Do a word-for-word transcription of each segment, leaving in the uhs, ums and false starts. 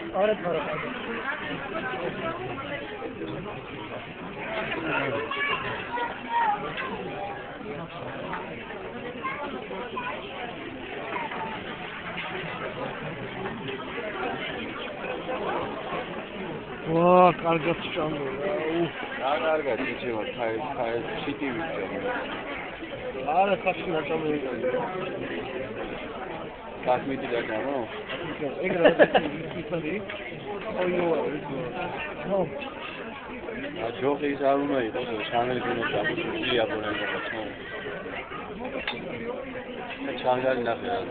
آره کارو ვა, კარგად სჭამო რა. რა კარგად შეჭება, ხაი, ხაი, შიტივი ვჭამო. არა, ხაში ნაჭამო. კასმიტი და გამო? ეგ რა ისეთი ოიო ნო ა ჯოხის არ უნდა იყოს, ჩანგალი გინდა დაბუჭი იაპონელი რაღაცა. ჩანგალი ნახე რა.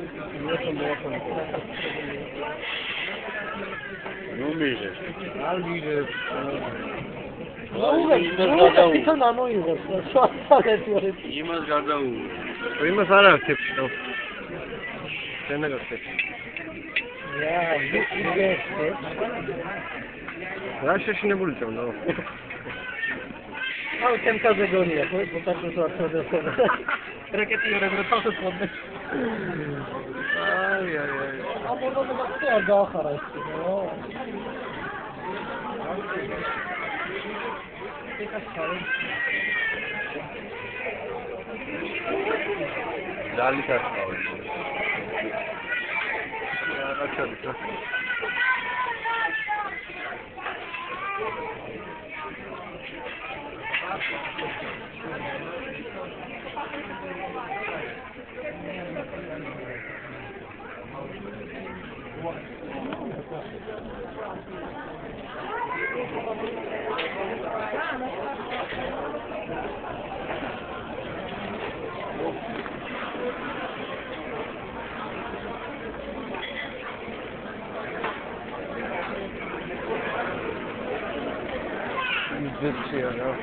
ნუ მიღე. არ მიღე. აუ, იმას გადაუ. თვითონ ამოიღებს, სვასალეთ. იმას გადაუ. იმას არ აქცევს ხო? შენ აგახსენე. რა, ვიგე. რა შეშინებული ჭამდა? აუ, თემკაზე გონია, ხო? პოტაშოს არ წოდებს. რაკეტიორები თავს წოდნე. აი, აი, აი. აბორდო და არ გაახარა ეს, ხო? Dali tasavvur. Ya açalım. This here, no?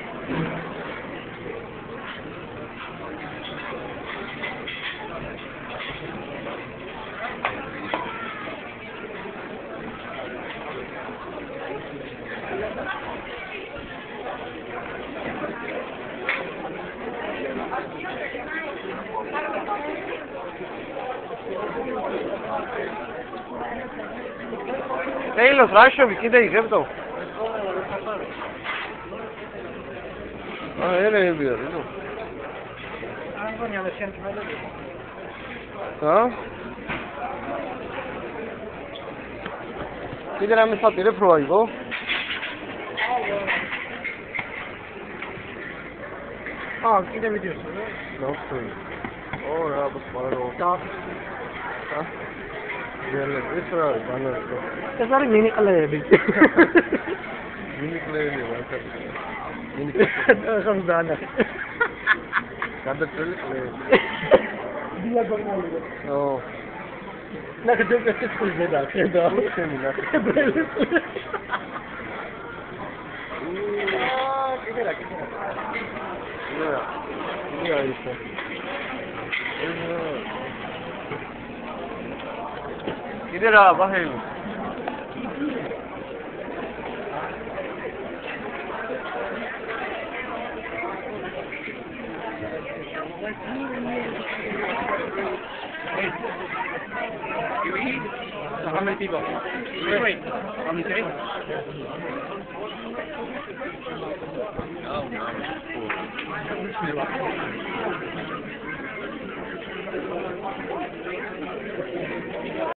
Taylor, Russia, we can't get them. Ah, ele é mesmo, não? Ah, não, não, deixa eu ver. Tá? Que era me sapere proivo? Ah, que deve disso, né? Não sei. Oh, já vou falar o. Tá. Tá? Ele, isso é, mano. Essa é mini calebe. Mini calebe, vai. Ramzana. Cada coisa é. Dia normal. Oh. Na que eu preciso fazer da, da. Ah, que será que será? Mira. Mira isso. Que será, barril? How many people? Three. How many three? Oh, no. Cool.